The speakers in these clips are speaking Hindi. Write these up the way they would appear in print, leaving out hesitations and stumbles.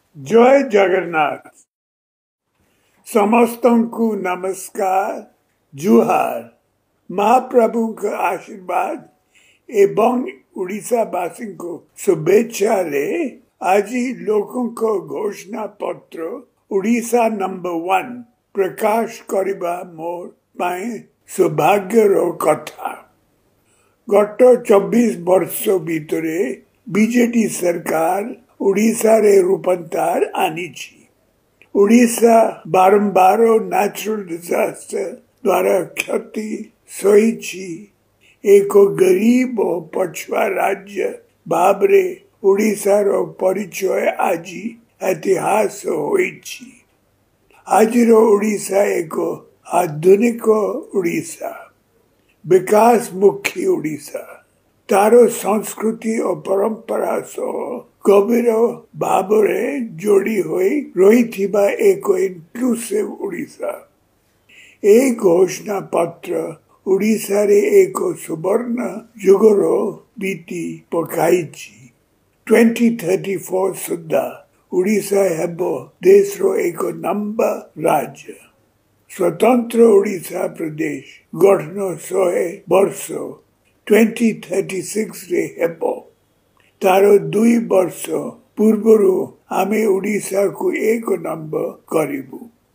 जय जगन्नाथ। समस्तंकु नमस्कार, जुहार। महाप्रभु का आशीर्वाद एवं उड़ीसावासी को शुभेच्छा रे आज लोकों को घोषणा पत्र उड़ीसा नंबर 1 प्रकाश करिबा मोर पाए सौभाग्यर कथा। गत 24 वर्ष भितरे बीजेडी सरकार उड़ीसा रे रूपांतर आनीची। उड़ीसा बारंबार नेचुरल डिजास्टर द्वारा क्षति सहीची एक गरीब और पछुआ राज्य भावरे उड़ीसा रो परिचय आज इतिहास होईची। आजिर उड़ीसा एक आधुनिक उड़ीसा, विकास मुखी उड़ीसा, तारो संस्कृति और परंपरा सह गभीर भावरे जोड़ी होई रही एक इनक्लूसिव उड़ीसा। ए घोषणा पत्र उड़ीसा रे एक सुवर्ण युगर बीती पकाईची। 2034 सुधा उड़ीसा हेबो देश रो एक नंबर राज्य। स्वतंत्र उड़ीसा प्रदेश गठन 100 वर्ष 2036 रे हेबो। तारो 2 वर्ष पूर्वरु आमे उड़ीसा को एक नंबर करिबु।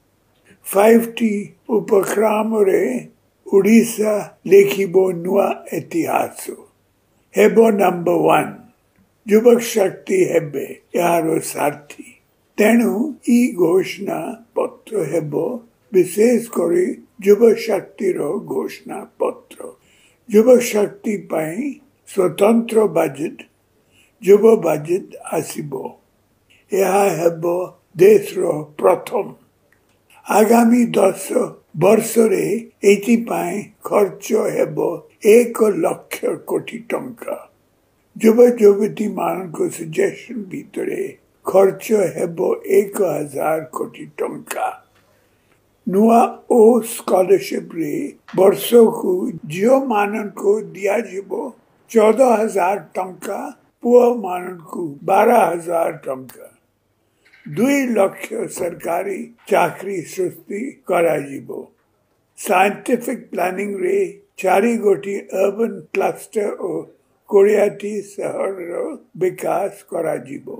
5T उपक्रम रे उड़ीसा लेखिबो नुआ इतिहास हेबो नंबर 1। युवक शक्ति हेबे यारो साथी। तेणु ई घोषणा पत्र हेबो विशेष करी युव शक्ति रो घोषणा पत्र। युव शक्ति पाई स्वतंत्र बजेट युव बजेट आसीबो। यह हेबो देश रो प्रथम। आगामी 10 वर्ष रे एति पाई खर्च हेबो 1 लाख कोटी टंका। युव युवती मान को सजेशन भितरे खर्च हेबो 1000 कोटी टंका। नुआ ओ स्कॉलरशिप रे वर्ष को झियो मानन को दिया जीवो 14,000 टंका, पुआ मानन को 12,000 टंका। 2 लाख सरकारी चाकरी सृष्टि करा जीवो। साइंटिफिक प्लानिंग रे 4 गोटी अर्बन क्लस्टर और कोरियाती शहर रो विकास करा जीवो।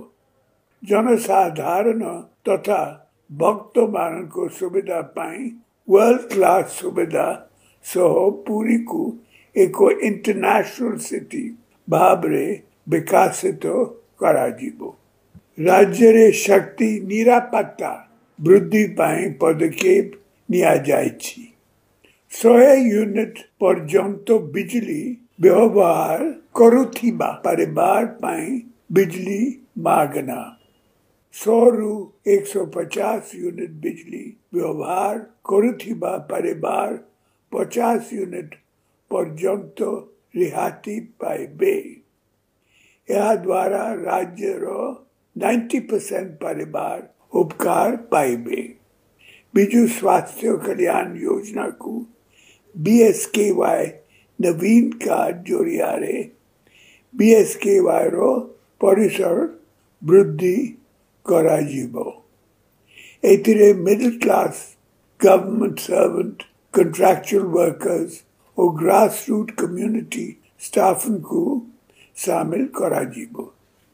जनसाधारण तथा भक्त मान को सुविधा पाई वर्ल्ड क्लास सुविधा सह पूरी को एक इंटरनेशनल सिटी भावरे विकासित करा जीवो। राज्य रे शक्ति निरापत्ता वृद्धि पाई पदक्षेप निया जायछि। 100 यूनिट पर्यंत बिजली व्यवहार करुथिबा परिवार पाई बिजली मागना। 100 रु 150 यूनिट बिजली व्यवहार करुथिबा परिवार 50 यूनिट पर्यंत रिहाती पाइबे। यह द्वारा राज्य रो 90% परिवार उपकार पाइबे। बिजु स्वास्थ्य कल्याण योजना को BSKY नवीन कार्ड जोरियारे BSKY रो परिसर वृद्धि करा जीवो। एतिरे middle class government servant, contractual workers और ग्रास रूट कम्युनिटी स्टाफ को शामिल करा जीवो।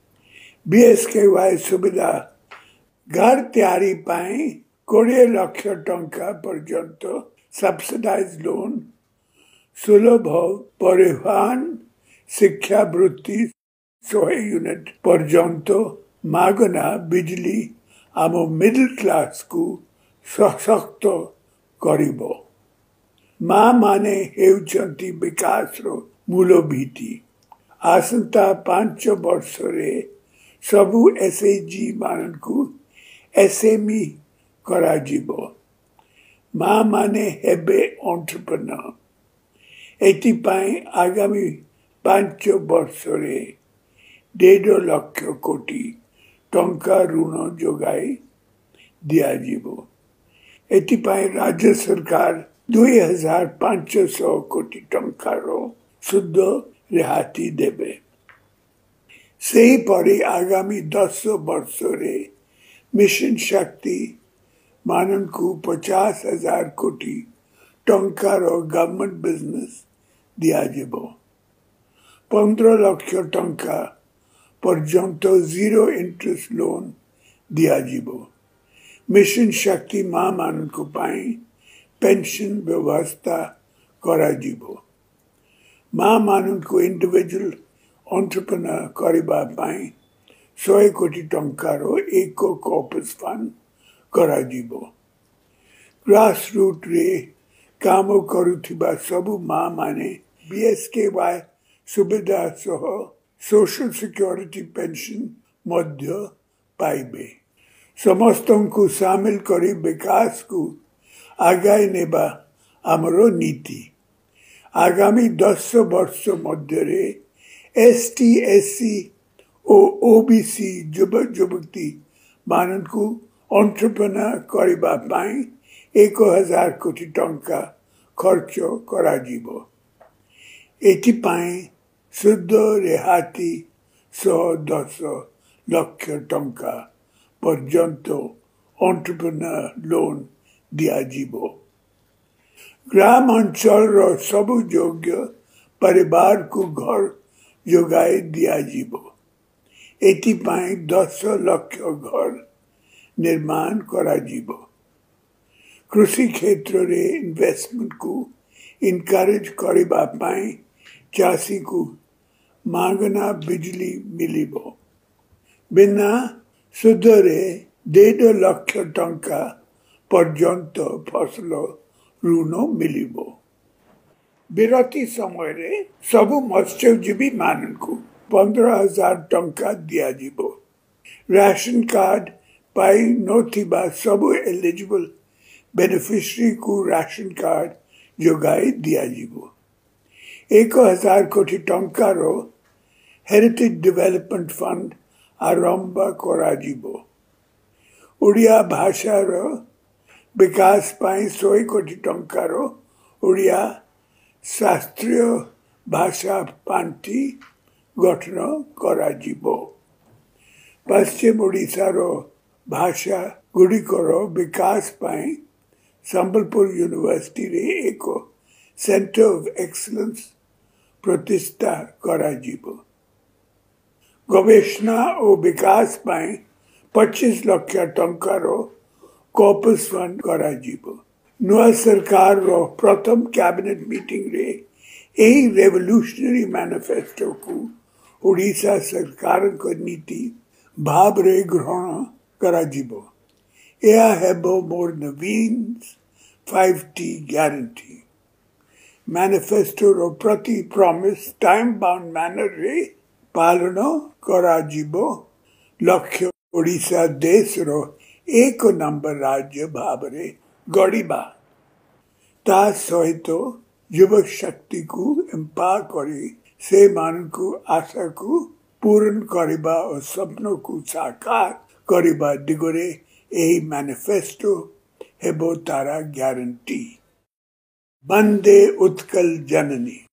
BSKY सुविधा घर तैयारी पाई 20 लाख टंका पर्यंत सब्सिडाइज लोन, सुलभ परिवहन, शिक्षा वृत्ति 100 यूनिट पर्यंत मागना बिजली आम मिडिल क्लास को सशक्त करिबो। माँ माने हेउचंती विकास रो मूल भीति। आसंता 5 वर्ष रे सबु SHG मान को SME करा जीवो। माँ माने हेबे एंटरप्रेन्योर। एति पाई आगामी 5 वर्ष रे 1.5 लाख कोटी टंका ऋण जोगाई दिया जीवो। एतिपाई राज्य सरकार 2500 कोटी टंका रो शुद्ध रिहाती देबे। सेही परी आगामी 10 वर्ष रे मिशन शक्ति माननकु 50,000 कोटी टंकार गवर्नमेंट बिजनेस दियाजिबो 15 लाख टंका पर्यंत जीरो इंटरेस्ट लोन दियाजिबो मिशन शक्ति मां माननकु पाई पेंशन व्यवस्था कराजिबो मां माननकु इंडिविजुअल एंटरप्रेन्योर करिबा पाई 100 कोटी टंकार एक कॉर्पस फंड कराजिबो ग्रास रूट रे काम करुथिबा सबु मां माने बीएसकेवाई सुविधा सह सोशल सिक्योरिटी पेंशन मध्य पाइबे समस्तों को शामिल करी विकास को आगाई नेबा आमरो नीति आगामी 10 वर्ष मध्य रे एसटी एससी ओ ओबीसी युवक युवती माननकु एंटरप्रेन्योर करिबा पाई 1,000 कोटी टंका खर्च कराजिबो एथि पाई शुद्ध रिहाती 110 लाख टंका पर्यंत एंटरप्रेन्योर लोन दियाजिबो ग्राम अंचल रो सबु योग्य परिवार को घर जोगाई दियाजिबो एथि पाई 10 लाख घर निर्माण कराजिबो कृषि क्षेत्र रे इन्वेस्टमेंट को इनकरेज करिबा पाई चासी को मागना बिजली मिलिबो बिना सुध रे 1.5 लाख टंका पर्यंत फसल ऋण मिलिबो विरति समय रे सबु मत्स्यजीवी माननकु 15,000 टंका दियाजिबो राशन कार्ड पाई नोथिबा सबु एलिजिबल बेनिफिशियरी को राशन कार्ड जोगाई दियाजिबो 1,000 कोटी टंकार हेरिटेज डेवलपमेंट फंड आरंभ कराजिबो ओडिया भाषार विकास पाई 100 कोटी टंकार ओडिया शास्त्रीय भाषा पांठी गठन कराजिबो पश्चिम ओडिशार भाषा गुड़िकर विकास पाई संबलपुर यूनिवर्सिटी रे एक सेंटर ऑफ एक्सीलेंस प्रतिष्ठा कराजिबो गवेषणा और विकास पाई 25 लाख टंकार कॉर्पस फंड कराजिबो नुआ सरकार रो प्रथम कैबिनेट मीटिंग रे एही रेवोल्यूशनरी मैनिफेस्टो को ओडिशा सरकार को नीति भाव रे ग्रहण कराजिबो यह हेबो मोर नवीन 5T गारंटी मैनिफेस्टो रो प्रति प्रॉमिस टाइम बाउंड मैनर रे पालन कराजिबो लक्ष्य ओडिशा देश रो 1 नंबर राज्य भाव रे गड़िबा ता सहित युवक शक्ति को एम्पावर करी से मान को आशा को पूर्ण करिबा और सपनों को साकार करिबा दिगरे एही मैनिफेस्टो हेबो तारा गारंटी वंदे उत्कल जननी।